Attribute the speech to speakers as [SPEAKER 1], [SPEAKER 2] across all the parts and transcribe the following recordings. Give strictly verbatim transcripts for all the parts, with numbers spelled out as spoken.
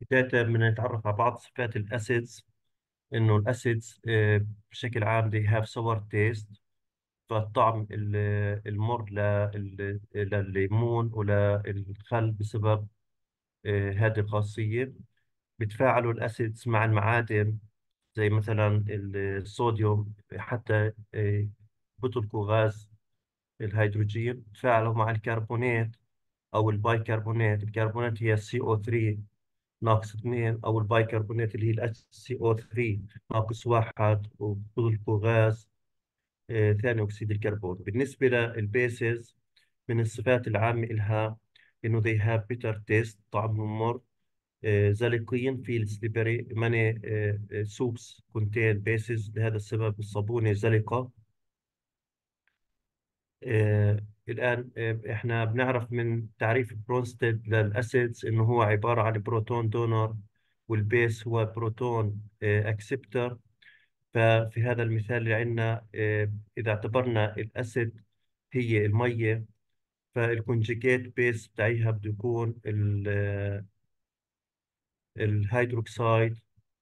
[SPEAKER 1] بداية بدنا نتعرف على بعض صفات الأسيدز. إنه الأسيدز آه، بشكل عام they have sour taste. فالطعم ال- المر لل- للليمون وللخل بسبب آه، هذه الخاصية. بتفاعلوا الأسيدز مع المعادن زي مثلا الصوديوم، حتى آه، بيطلقوا غاز الهيدروجين. تفاعلوا مع الكربونات أو البايكربونات. الكربونات هي سي او ثلاثة ناقص اثنين، أو البايكربونات اللي هي ال اتش سي او ثلاثة ناقص واحد، وبيطلقوا غاز آه، ثاني أكسيد الكربون. بالنسبة للبيسز، من الصفات العامة إلها إنه they have bitter taste، طعمهم مر. آه، زلقين في السليبري many soups contain bases. لهذا السبب الصابونة زلقة. آه، الآن آه، إحنا بنعرف من تعريف برونستيد للأسيدز إنه هو عبارة عن بروتون دونر، والبيس هو بروتون أكسبتر. ففي هذا المثال اللي عندنا، آه، إذا اعتبرنا الأسيد هي المية، فالكونجيجيت بيس بتاعها بده يكون ال- آه، الهيدروكسيد.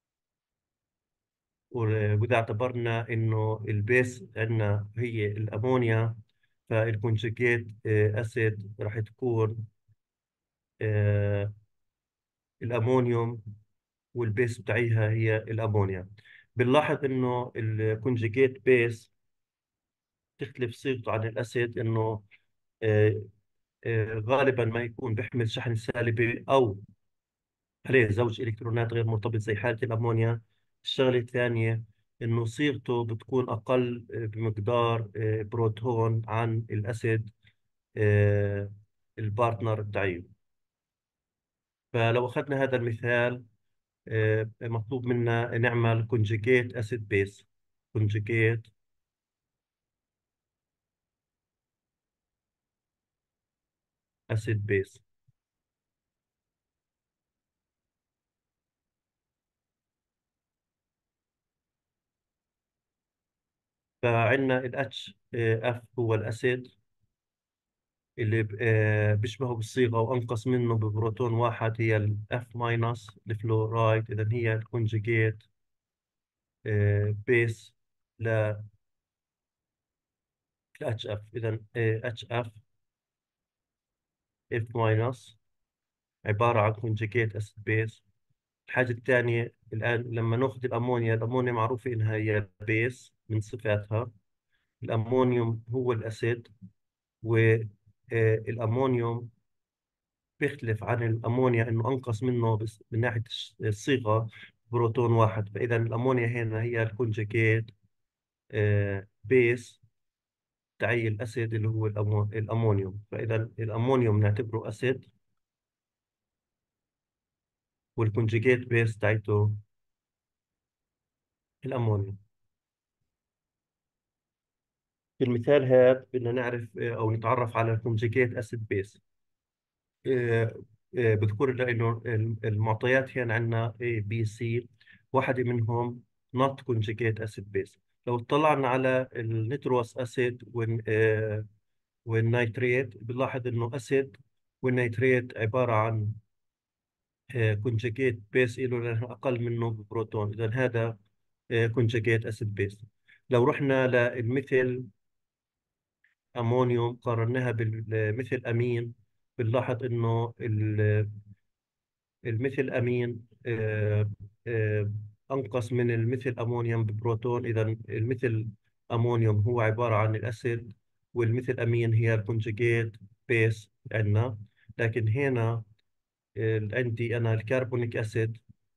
[SPEAKER 1] و- وإذا اعتبرنا إنه البيس عندنا هي الأمونيا، فالكونجيجيت أسيد راح تكون آه، الأمونيوم، والبيس بتاعها هي الأمونيا. بنلاحظ إنه الكونجيجيت بيس تختلف صيغته عن الأسيد، إنه آه، آه، غالبا ما يكون بيحمل شحن سالبي أو عليه زوج إلكترونات غير مرتبط زي حالة الأمونيا. الشغلة الثانية إنه صيغته بتكون أقل آه، بمقدار آه، بروتون عن الأسيد آه، البارتنر تاعيه. فلو أخذنا هذا المثال، آه، مطلوب منا نعمل كونجيجيت أسيد بيس. كونجيجيت أسيد بيس. فعندنا ال اتش اف هو الأسيد اللي ب- آه، بيشبهه بالصيغة وأنقص منه ببروتون واحد، هي ال F ماينس الفلورايد. إذا هي الكونجيجيت بيس ل اتش اف. إذا اتش اف F ماينس عبارة عن كونجيجيت أسيد بيس. الحاجة الثانية الآن لما نأخذ الأمونيا، الأمونيا معروفة إنها هي بيس من صفاتها. الأمونيوم هو الأسيد، والأمونيوم بيختلف عن الأمونيا إنه أنقص منه بس من ناحية الش- الصيغة بروتون واحد. فإذا الأمونيا هنا هي الكونجيجيت بيس تاعي الأسيد اللي هو الأمو- الأمونيوم. فإذا الأمونيوم نعتبره أسيد، والكونجيجيت بيس تاعته الأمونيوم. في المثال هذا بدنا نعرف آه، أو نتعرف على الكونجيجيت أسيد بيس. آه، آه، بذكر لنا إنه المعطيات هنا عندنا A B C، واحدة منهم not conjugate acid base. لو اطلعنا على النيتروس أسيد وال آه، والنيتريت، بنلاحظ إنه أسيد والنيتريت عبارة عن كونجيجيت بيس له، لأنه أقل منه ببروتون. إذا هذا كونجيجيت أسيد بيس. لو رحنا للمثل أمونيوم قارناها بالمثل أمين، بنلاحظ إنه الميثيل أمين آه، آه، أنقص من الميثيل أمونيوم ببروتون. إذا الميثيل أمونيوم هو عبارة عن الأسيد، والميثيل أمين هي الكونجيجيت بيس عندنا. لكن هنا آه، عندي أنا الكربونيك أسيد،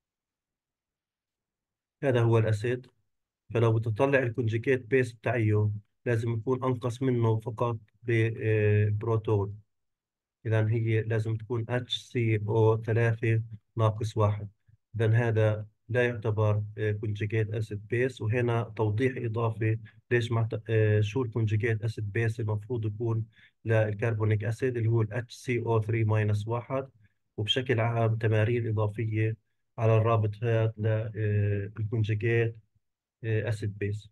[SPEAKER 1] هذا هو الأسيد. فلو بتطلع الكونجيجيت بيس بتاعيه لازم يكون أنقص منه فقط ببروتون. إذا هي لازم تكون اتش سي او ثلاثة ناقص واحد. إذا هذا لا يعتبر كونجيجيت أسيد بيس. وهنا توضيح إضافي ليش مع شو الكونجيجيت أسيد بيس المفروض يكون للكربونيك أسيد اللي هو ال اتش سي او ثلاثة ماينس واحد. وبشكل عام تمارين إضافية على الرابط هذا للكونجيجيت أسيد. بيس.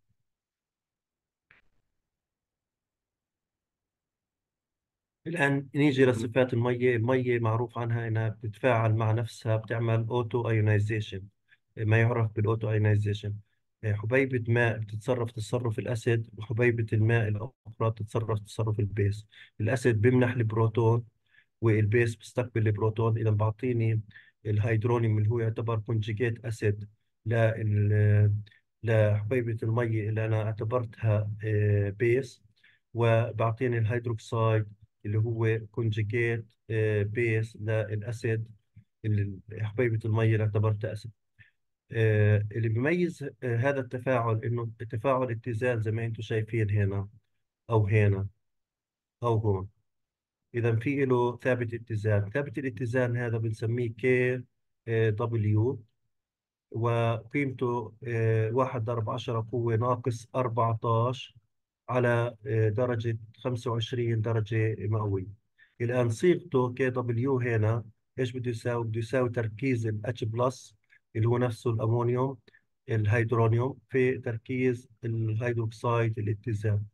[SPEAKER 1] الآن نيجي لصفات المية. المية معروف عنها إنها بتتفاعل مع نفسها، بتعمل أوتو أيونايزيشن، ما يعرف بالأوتو أيونايزيشن. حبيبة ماء بتتصرف تصرف الأسيد، وحبيبة الماء الأخرى بتتصرف تصرف البيز. الأسيد بيمنح البروتون، والبيس بيستقبل البروتون. إذا بعطيني الهيدرونيوم اللي هو يعتبر كونجيجيت أسيد لل لحبيبة المية اللي أنا اعتبرتها بيس، وبعطيني الهيدروكسيد اللي هو كونجيجيت بيس للأسيد اللي حبيبة المية اللي اعتبرتها أسيد. آه، اللي بيميز آه، هذا التفاعل إنه تفاعل اتزان زي ما أنتم شايفين هنا، أو هنا، أو هون. إذا في له ثابت اتزان. ثابت الاتزان هذا بنسميه كي دبليو، وقيمته آه، واحد ضرب عشرة قوة ناقص أربعتاشر على آه، درجة خمسة وعشرين درجة مئوية. الآن صيغته كي دبليو هنا إيش بده يساوي؟ بده يساوي تركيز ال H بلس اللي هو نفسه الأمونيوم الهيدرونيوم في تركيز الهيدروكسيد الاتزان.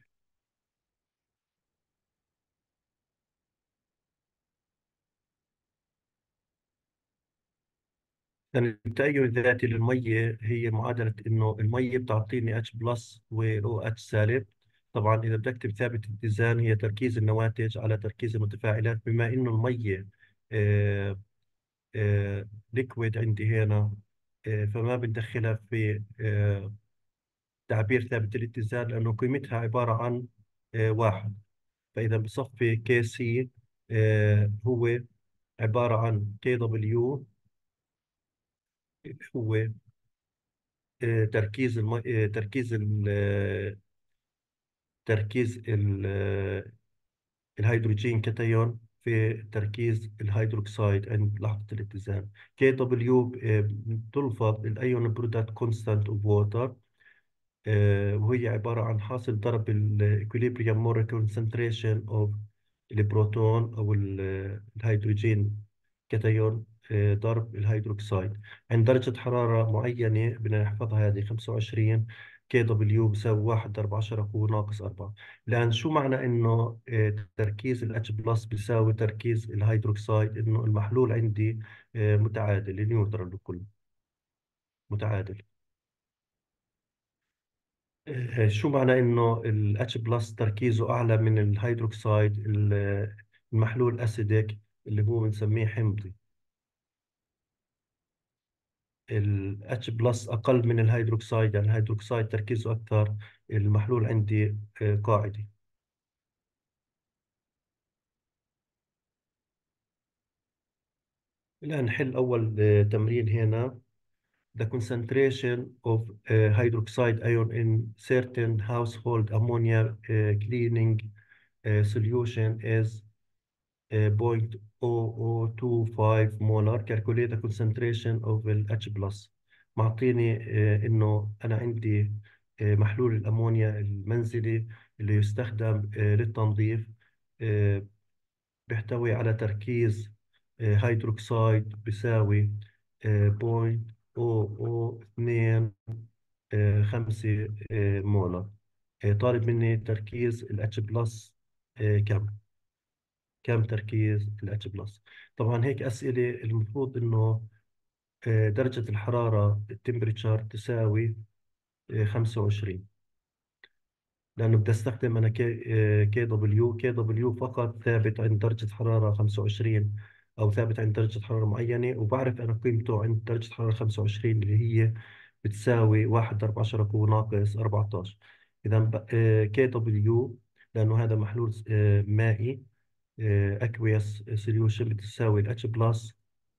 [SPEAKER 1] يعني التأيون الذاتي للمية هي معادلة إنه المية بتعطيني H بلس و OH سالب. طبعا إذا بدك تكتب ثابت الاتزان هي تركيز النواتج على تركيز المتفاعلات. بما إنه المية آه آه ليكويد عندي هنا، آه فما بندخلها في آه تعبير ثابت الاتزان، لأنه قيمتها عبارة عن آه واحد. فإذا بصفي كي سي آه هو عبارة عن كي دبليو، هو آه، تركيز الم... آه، تركيز ال... آه، تركيز ال... آه، الهيدروجين كاتيون في تركيز الهيدروكسيد عند لحظة الاتزان. كي دبليو تلفظ الايون برودكت كونستانت اوف ووتر، آه، وهي عبارة عن حاصل ضرب الاكوليبريم مول كونسنتريشن اوف البروتون او ال- الهيدروجين كاتيون، آه، ضرب الهيدروكسيد عند درجة حرارة معينة بدنا نحفظها. هذه خمسة وعشرين كي دبليو بيساوي واحد ضرب عشرة قوة ناقص أربعة. الآن شو معنى إنه آه، تركيز ال H بلس بيساوي تركيز الهيدروكسيد؟ إنه المحلول عندي آه، متعادل، نيوترال كله متعادل. آه، شو معنى انه ال H بلس تركيزه اعلى من الهيدروكسيد؟ ال- المحلول اسيديك اللي هو بنسميه حمضي. ال H بلس اقل من الهيدروكسيد، يعني الهيدروكسيد تركيزه اكثر، المحلول عندي آه، قاعدي. الان نحل اول آه، تمرين هنا. The concentration of uh, hydroxide ion in certain household ammonia uh, cleaning uh, solution is uh, zero point zero zero two five molar. Calculate the concentration of ال H plus. معطيني uh, إنه أنا عندي uh, محلول الأمونيا المنزلي اللي يستخدم uh, للتنظيف، uh, بيحتوي على تركيز uh, هيدروكسيد بيساوي uh, صفر فاصلة صفر اثنين uh, خمسة uh, مولر. uh, طالب مني تركيز ال H plus uh, كم؟ كم تركيز ال H بلس؟ طبعا هيك أسئلة المفروض إنه آه، درجة الحرارة التمبريتشر تساوي آه، خمسة وعشرين، لأنه بدي أستخدم أنا كي آه، كي دبليو. كي دبليو فقط ثابت عند درجة حرارة خمسة وعشرين، أو ثابت عند درجة حرارة معينة، وبعرف أنا قيمته عند درجة حرارة خمسة وعشرين اللي هي بتساوي واحد ضرب عشرة قوة ناقص أربعتاشر. إذا كي دبليو لأنه هذا محلول آه، مائي aqueous solution بتساوي ال H بلس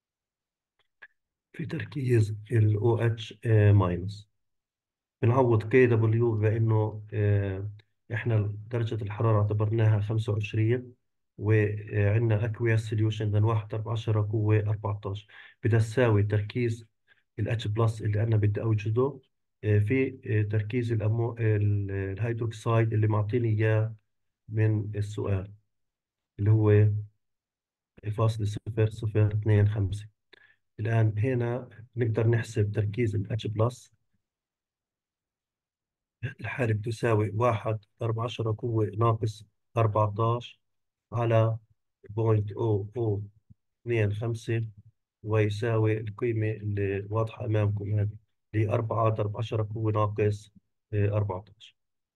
[SPEAKER 1] في تركيز ال OH ماينس. بنعوض كي دبليو بأنه آه، إحنا درجة الحرارة اعتبرناها خمسة وعشرين، وعندنا aqueous solution من واحد ضرب عشرة قوة أربعتاشر، بدها تساوي تركيز ال H بلس اللي أنا بدي أوجده آه، في آه، تركيز الأمو... ال- الهيدروكسيد اللي معطيني إياه من السؤال، اللي هو فاصلة صفر صفر اثنين خمسة. الآن هنا نقدر نحسب تركيز ال H بلس. الحالة بتساوي واحد ضرب عشرة قوة ناقص أربعتاشر على بوينت أو أو اثنين خمسة، ويساوي القيمة اللي واضحة أمامكم هذه، اللي هي أربعة ضرب عشرة قوة ناقص آه، أربعة عشر.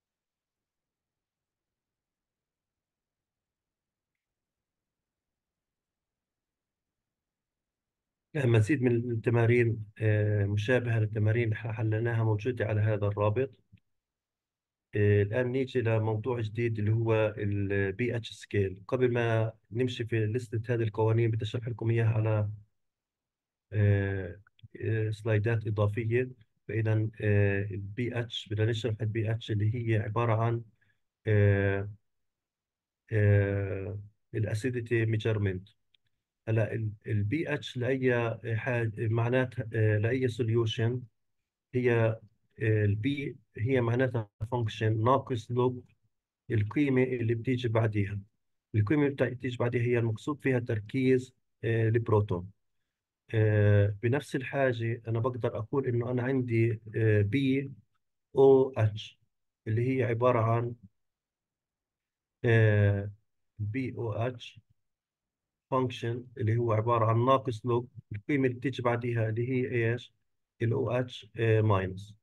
[SPEAKER 1] مزيد من التمارين آه، مشابهة للتمارين اللي حليناها موجودة على هذا الرابط. آه، الآن نيجي لموضوع جديد اللي هو البي اتش سكيل. قبل ما نمشي في لستة هذه القوانين بدي أشرح لكم إياها على آه، آه، سلايدات إضافية. فإذا البي اتش بدنا نشرح البي اتش اللي هي عبارة عن الاسيديتي ميجرمنت. هلا البي اتش لاي حاجه معناتها آه، لاي سوليوشن، هي البي هي معناتها فانكشن ناقص لوج القيمه اللي بتيجي بعديها. القيمه اللي بتيجي بعديها هي المقصود فيها تركيز آه، البروتون. آه، بنفس الحاجه انا بقدر اقول انه انا عندي بي او اتش اللي هي عباره عن بي او اتش فانكشن اللي هو عبارة عن ناقص لوج القيمة اللي بتيجي بعديها اللي هي ايش؟ ال OH ماينس.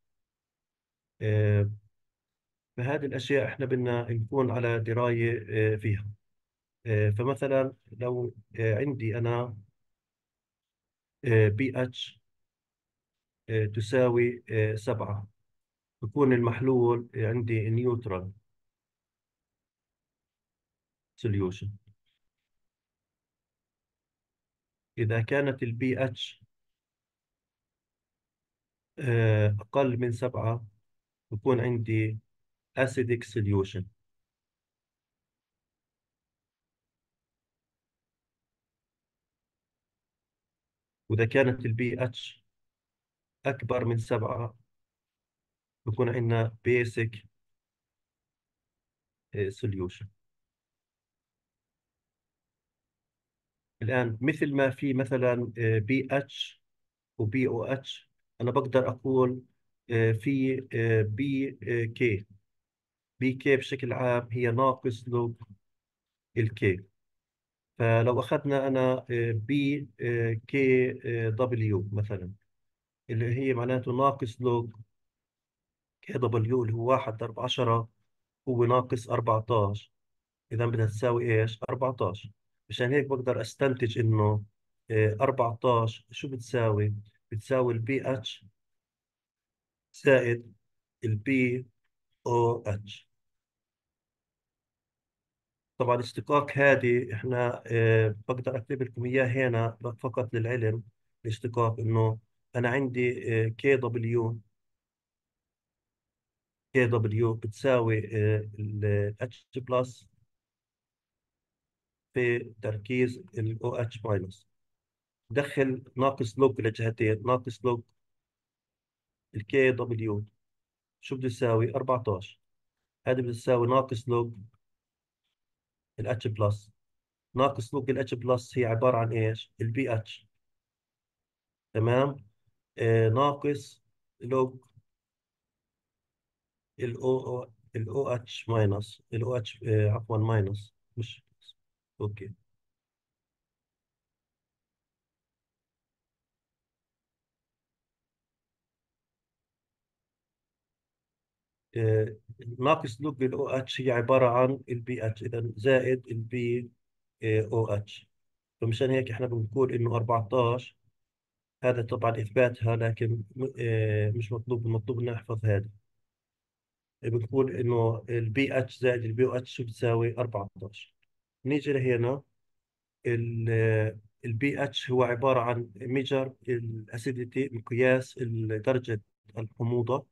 [SPEAKER 1] فهذه الأشياء احنا بدنا نكون على دراية آه، فيها. آه، فمثلا لو آه، عندي أنا بي اتش تساوي آه، سبعة، بكون المحلول عندي نيوترال سوليوشن. إذا كانت البي اتش أقل من سبعة، بكون عندي acidic solution. وإذا كانت البي اتش أكبر من سبعة، بكون عندنا basic solution. الآن مثل ما في مثلا بي اتش وبي او اتش، أنا بقدر أقول آه، في بي كي. بي كي بشكل عام هي ناقص لوج الكي. فلو أخذنا أنا بي كي دبليو مثلا، اللي هي معناته ناقص لوج كي دبليو اللي هو واحد ضرب عشرة هو ناقص أربعتاشر. إذا بدها تساوي إيش؟ أربعتاشر. مشان هيك بقدر أستنتج إنه آه، أربعتاشر شو بتساوي؟ بتساوي البي اتش زائد البي او اتش. طبعا الاشتقاق هذه احنا آه، بقدر اكتب لكم اياه هنا فقط للعلم. الاشتقاق انه انا عندي كي دبليو، كي دبليو بتساوي الاتش بلس في تركيز الاو اتش ماينس. دخل ناقص لوج لجهتين، ناقص لوج الكي دبليو شو بده يساوي؟ أربعتاشر. هذه بتساوي ناقص لوج الاتش بلس. ناقص لوج الاتش بلس هي عبارة عن ايش؟ البي اتش. تمام. آه ناقص لوج الاو الاو اتش ماينس الاو اتش عفوا ماينس مش اوكي. آه ناقص لوج الاو اتش هي عبارة عن البي اتش، اذا زائد البي او اتش. فمشان هيك احنا بنقول انه أربعتاشر. هذا طبعا اثباتها، لكن م- آه مش مطلوب، المطلوب ان نحفظ هذا. بنقول انه البي اتش زائد البي او اتش بتساوي أربعتاشر. نيجي لهنا. البي اتش هو عبارة عن ميجر الاسيديتي، مقياس درجة الحموضة.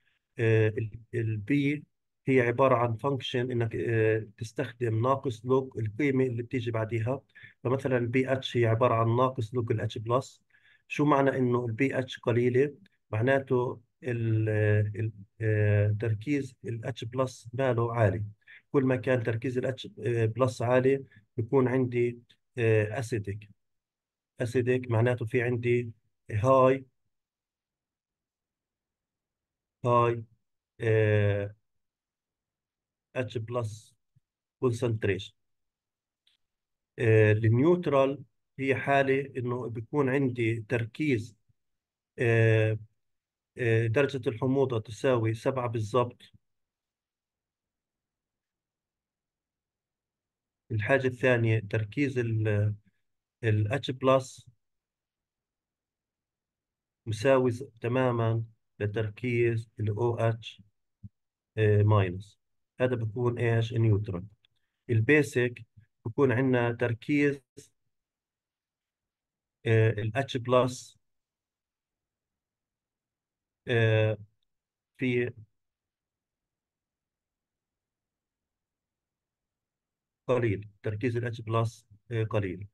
[SPEAKER 1] البي هي عبارة عن فانكشن انك آه، تستخدم ناقص لوج القيمة اللي بتيجي بعديها. فمثلا البي اتش هي عبارة عن ناقص لوج الاتش بلس. شو معنى انه البي اتش قليلة؟ معناته ال- ال- آه، تركيز الاتش بلس ماله عالي. كل ما كان تركيز الاتش بلس عالي بيكون عندي اسيدك. اسيدك معناته في عندي هاي هاي اتش بلس concentration. آه، النيوترال هي حالة إنه بيكون عندي تركيز، آه، آه، درجة الحموضة تساوي سبعة بالضبط. الحاجة الثانية تركيز ال H بلس مساوي ز- تماما لتركيز ال OH ماينس. هذا بيكون ايش نيوترال. البيسك بيكون عندنا تركيز ال H بلس في قليل، تركيز ال H بلس قليل.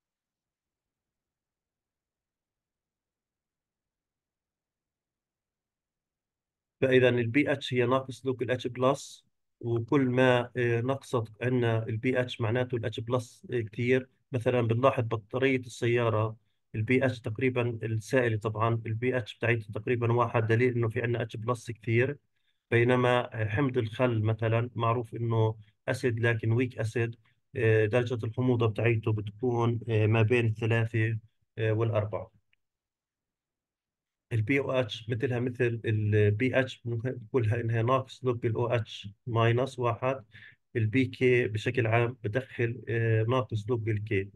[SPEAKER 1] فإذا البي اتش هي ناقص لوج الاتش بلس، وكل ما آه، نقصت عندنا البي اتش معناته الاتش بلس كثير. مثلا بنلاحظ بطارية السيارة البي اتش تقريبا السائلة، طبعا البي اتش بتاعتها تقريبا واحد، دليل انه في عندنا اتش بلس كثير. بينما حمض الخل مثلا معروف انه اسيد لكن ويك اسيد، درجة الحموضة بتاعته بتكون آه، ما بين الثلاثة آه، والأربعة. البي او اتش مثلها مثل البي اتش، ممكن نقولها انها ناقص لوج الاو اتش ماينس واحد. البي كي بشكل عام بدخل آه، ناقص لوج الكي.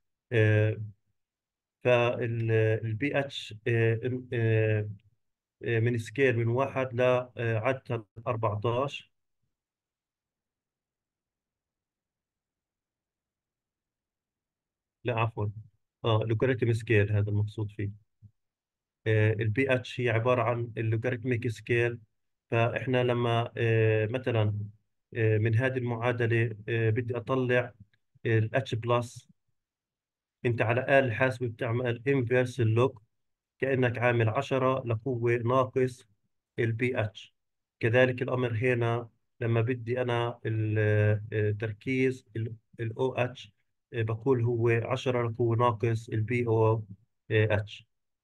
[SPEAKER 1] فالبي اتش من سكيل من واحد لعدد أربعتاشر. لا عفوا، اه لوغاريتم سكيل هذا المقصود فيه. البي اتش هي عبارة عن اللوغاريتميك سكيل. فإحنا لما آه، مثلا آه، من هذه المعادلة آه، بدي أطلع ال H بلس، أنت على آلة حاسبة بتعمل انفرس اللوج، كأنك عامل عشرة لقوة ناقص البي اتش. كذلك الأمر هنا لما بدي أنا التركيز الاو اتش بقول هو عشرة لقوة ناقص البي او اتش.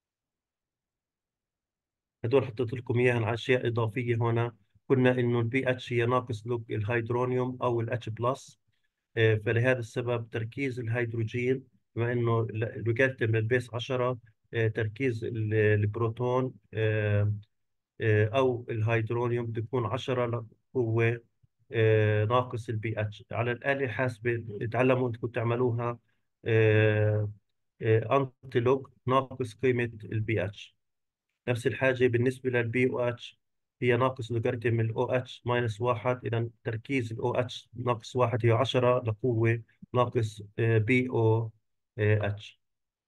[SPEAKER 1] هدول حطيت لكم اياها على اشياء اضافيه هنا. قلنا انه البي اتش هي ناقص لوج الهيدرونيوم او الاتش بلس. فلهذا السبب تركيز الهيدروجين، بما انه لوغاريتم للبيس عشرة، آه، تركيز ال- البروتون آه، آه، او الهيدرونيوم بده يكون عشرة، هو آه، ناقص البي اتش. على الآلة الحاسبة تعلموا انكم تعملوها انتي لوج ناقص قيمة البي اتش. نفس الحاجة بالنسبة للبي او اتش، هي ناقص لوغاريتم الاو اتش ماينس واحد. إذا تركيز الاو اتش ناقص واحد هي عشرة لقوة ناقص بي او اتش.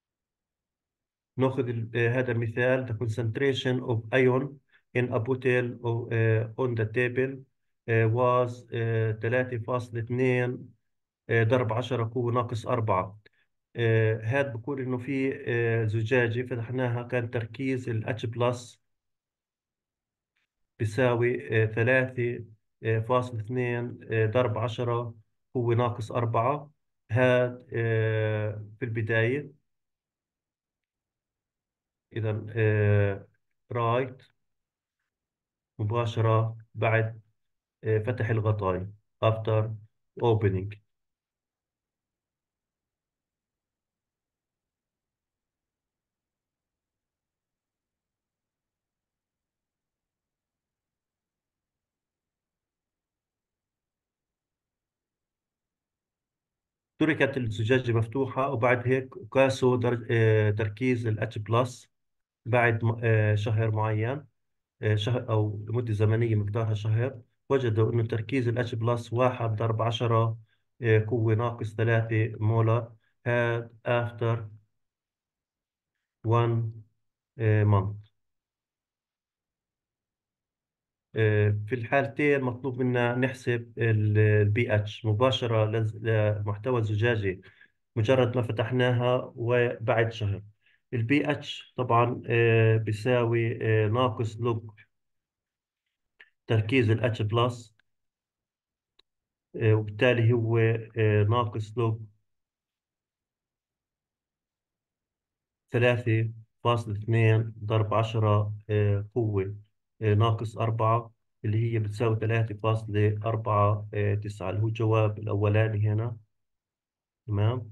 [SPEAKER 1] ناخذ ال- آه، هذا المثال: the concentration of ion in a bottle of, uh, on the table uh, was uh, ثلاثة فاصلة اثنين آه، ضرب عشرة قوة ناقص أربعة. آه، هذا بقول إنه في آه، زجاجة فتحناها كان تركيز ال H بلس بيساوي آه، ثلاثة آه، فاصل اثنين آه، ضرب عشرة هو ناقص أربعة. هاد آه، في البداية. إذا رايت مباشرة بعد آه، فتح الغطاء after opening. تركت الزجاجة مفتوحة وبعد هيك قاسوا درج... آه، تركيز ال H بلس بعد م- آه، شهر معين، آه، شهر أو مدة زمنية مقدارها شهر. وجدوا إنه تركيز ال H بلس واحد ضرب عشرة آه، قوة ناقص ثلاثة مولر. هاد after one آه، month. آه، في الحالتين مطلوب منا نحسب البي اتش مباشرة لز- لمحتوى الزجاجة مجرد ما فتحناها وبعد شهر. البي اتش طبعا آه، بيساوي آه، ناقص لوج تركيز ال H بلس، آه، وبالتالي هو آه، ناقص لوج ثلاثة فاصل اثنين ضرب عشرة آه، قوة آه، ناقص أربعة، اللي هي بتساوي ثلاثة فاصلة أربعة آه، تسعة، اللي هو الجواب الأولاني هنا. تمام.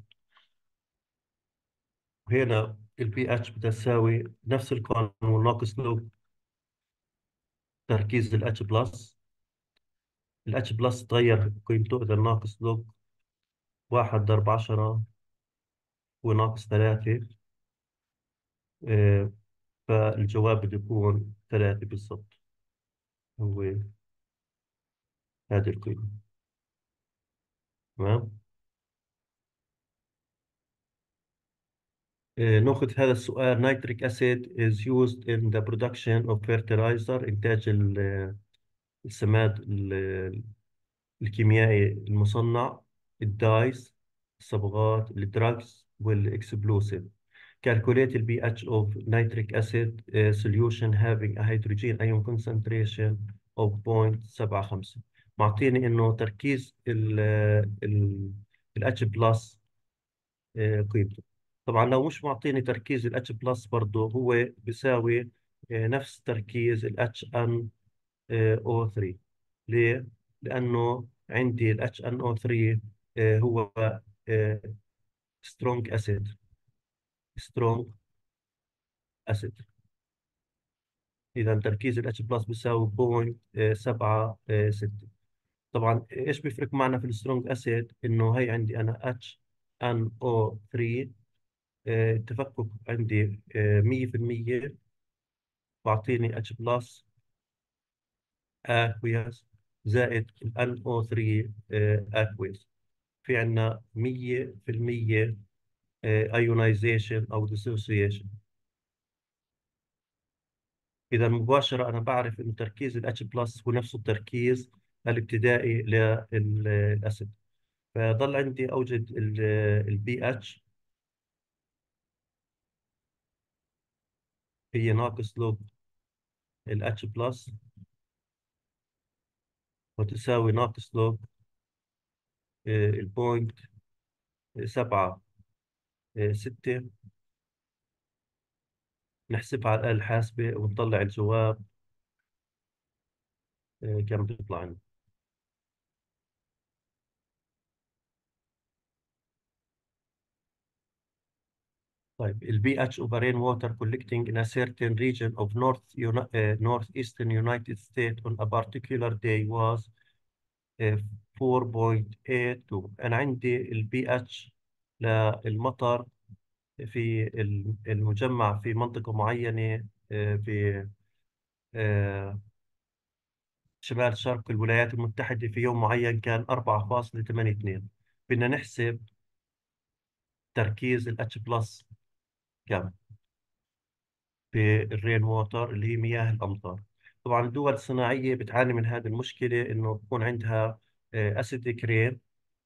[SPEAKER 1] وهنا البي اتش بتساوي نفس القانون، ناقص لوج تركيز الاتش بلس. الاتش بلس تغير قيمته إذا ناقص لوج واحد ضرب عشرة وناقص ثلاثة. آه، فالجواب بده يكون ثلاثة بالضبط، هو هذه القيمة. تمام. آه، نأخذ هذا السؤال. nitric acid is used in the production of fertilizer، إنتاج ال- السماد ال- الكيميائي المصنع، الدايز، الصبغات، الدراجز، والإكسبلوسيف. Calculate the pH of nitric acid uh, solution having a hydrogen ion concentration of صفر فاصلة سبعة خمسة. معطيني إنه تركيز ال ال ال H plus آه، قيمته. طبعا لو مش معطيني تركيز ال H بلس برضه هو بيساوي آه، نفس تركيز ال إتش إن أو ثري. ليه؟ لأنه عندي ال إتش إن أو ثري آه، هو سترونج أسيد. سترونج أسيد. إذا تركيز ال H بلس بيساوي صفر فاصلة سبعة ستة. طبعا إيش بيفرق معنا في السترونج أسيد؟ إنه هي عندي أنا إتش إن أو ثري آه، التفكك عندي آه، مية في المية، بعطيني H بلس aqueous زائد ال إن أو ثري آه، aqueous. في عندنا مية في المية آه، ionization أو dissociation. إذا مباشرة أنا بعرف إنه تركيز ال H بلس هو نفسه التركيز الابتدائي للأسيد. فضل عندي أوجد ال pH، هي ناقص لوج ال H بلس وتساوي ناقص لوج البوينت سبعة آه، ستة. نحسبها على الآلة الحاسبة ونطلع الجواب آه، كم بيطلع عندي. طيب ال pH of a rainwater collecting in a certain region of north uni uh, northeastern United States on a particular day was uh, فور فاصلة ثمانية اثنين. أنا عندي ال pH للمطر في الم- المجمع في منطقة معينة آه، في آه، شمال شرق الولايات المتحدة في يوم معين كان أربعة فاصلة ثمانية اثنين. بدنا نحسب تركيز ال H بلس كم في الرين ووتر اللي هي مياه الأمطار. طبعا الدول الصناعية بتعاني من هذه المشكلة، إنه بكون عندها أسيدك رين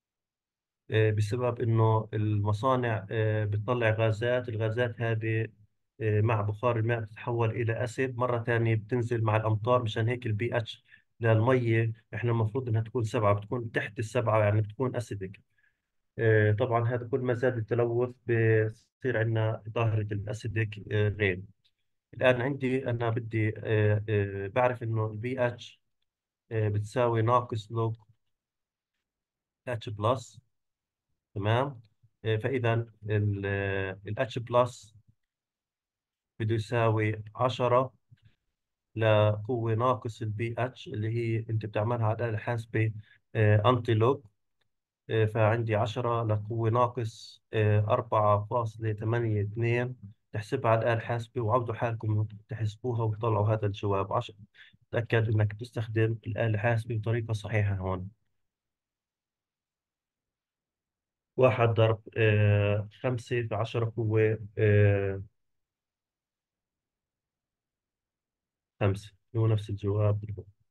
[SPEAKER 1] بسبب إنه المصانع آه، بتطلع غازات. الغازات هذه آه، مع بخار الماء بتتحول إلى أسيد مرة ثانية، بتنزل مع الأمطار. مشان هيك البي اتش للمية إحنا المفروض إنها تكون سبعة، بتكون تحت السبعة يعني بتكون أسيدك. آه، طبعا هذا كل ما زاد التلوث بصير عندنا ظاهرة الأسيدك رين. الآن عندي أنا بدي آه، آه، بعرف إنه البي اتش بتساوي ناقص لوج اتش بلس. تمام. آه، فإذا الاتش بلس بده يساوي عشرة لقوة ناقص البي اتش اللي هي أنت بتعملها على الآلة الحاسبة أنتي لوج. آه، فعندي عشرة لقوة ناقص آه، أربعة فاصلة ثمانية اثنين. تحسبها على الآلة الحاسبة وعودوا حالكم تحسبوها وتطلعوا هذا الجواب. عشرة. تأكد إنك تستخدم الآلة الحاسبة بطريقة صحيحة هون. واحد ضرب آه، خمسة في عشرة قوة آه، خمسة، هو نفس الجواب.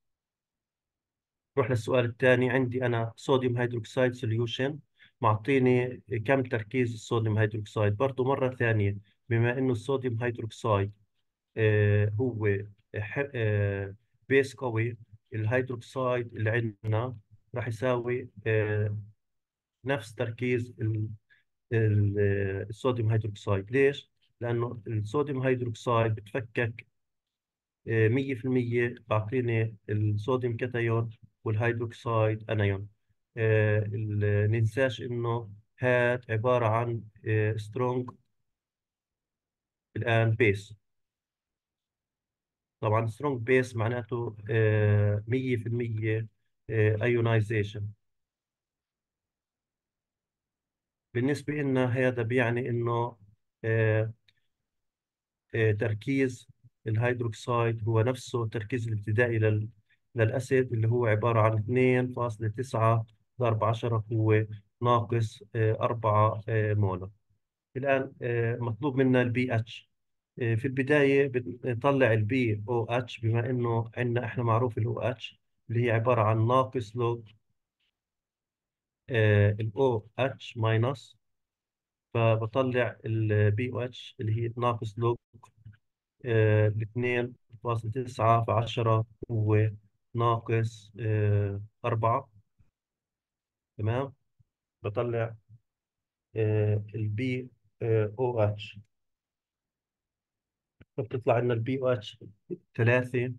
[SPEAKER 1] نروح للسؤال الثاني. عندي أنا صوديوم هيدروكسيد سوليوشن، معطيني كم تركيز الصوديوم هيدروكسيد. برضو مرة ثانية، بما إنه الصوديوم هيدروكسيد آه هو ح- آه بيس قوي، الهيدروكسيد اللي عندنا راح يساوي آه نفس تركيز ال- ال- آه، الصوديوم هيدروكسيد. ليش؟ لأنه الصوديوم هيدروكسيد بتفكك مية في المية، بعطيني الصوديوم كاتايون والهيدروكسيد انايون. آه، ال- ننساش انه هاد عبارة عن سترونج الآن بيس. طبعا سترونج بيس معناته آه، مية في المية ايونايزيشن. بالنسبة لنا هذا بيعني إنه آه، آه، تركيز الهيدروكسيد هو نفسه التركيز الابتدائي لل للأسيد، اللي هو عبارة عن اثنين فاصلة تسعة ضرب عشرة هو ناقص آه، أربعة آه، مول. الآن آه، مطلوب منا البي اتش. في البداية بنطلع البي او اتش، بما انه عندنا احنا معروف الاو اتش اللي هي عبارة عن ناقص لوج الاو اتش ماينس. فبطلع البي او اتش اللي هي ناقص لوج ال اثنين فاصلة تسعة في عشرة هو ناقص آه، أربعة. تمام. بطلع البي او اتش، فبتطلع لنا البي او اتش ثلاثة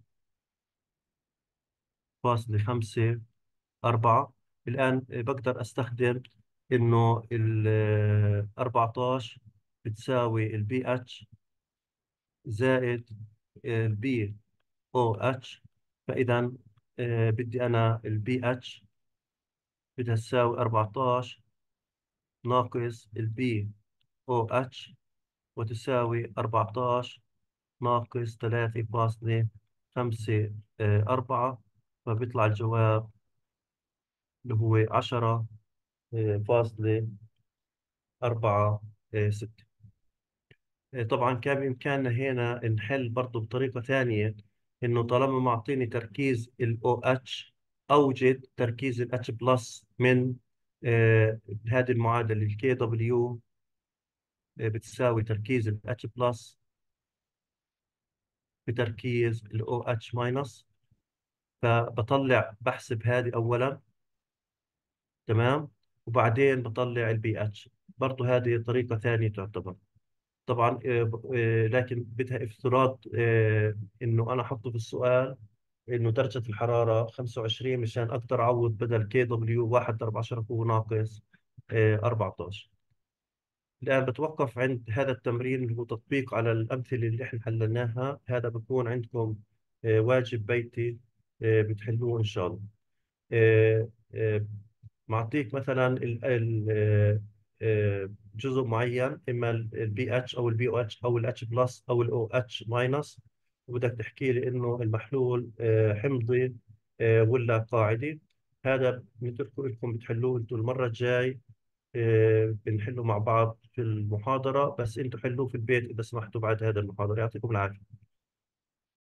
[SPEAKER 1] فاصلة خمسة أربعة. الآن بقدر أستخدم إنه ال أربعتاشر بتساوي البي اتش زائد البي او اتش. فإذا آه، بدي أنا البي اتش بدها تساوي أربعتاشر ناقص البي او اتش، وتساوي أربعتاشر ناقص ثلاثة فاصلة خمسة أربعة. فبيطلع الجواب اللي هو عشرة فاصلة أربعة ستة. طبعا كان بإمكاننا هنا نحل برضه بطريقة ثانية، إنه طالما معطيني تركيز ال او اتش أوجد تركيز ال H بلس من آه، هذه المعادلة ال كي دبليو بتساوي تركيز ال H بلس بتركيز ال او اتش ماينس. فبطلع بحسب هذه أولا. تمام. وبعدين بطلع البي اتش. برضه هذه طريقة ثانية تعتبر. طبعا آه، ب- آه، لكن بدها افتراض آه، انه انا احطه في السؤال انه درجة الحرارة خمسة وعشرين مشان اقدر اعوض بدل كي دبليو واحد ضرب عشرة هو ناقص آه، أربعتاشر. الآن بتوقف عند هذا التمرين اللي هو تطبيق على الأمثلة اللي احنا حللناها. هذا بكون عندكم آه، واجب بيتي آه، بتحلوه إن شاء الله. آه، آه، معطيك مثلا ال- ال- آه، آه، جزء معين، اما البي اتش او البي او اتش او الاتش بلس او الاو اتش ماينس، وبدك تحكي لي انه المحلول آه، حمضي آه، ولا قاعدي. هذا بنتركه لكم بتحلوه انتم المره الجاي. آه، بنحله مع بعض في المحاضره، بس انتم حلوه في البيت اذا سمحتوا بعد هذا المحاضره. يعطيكم العافيه.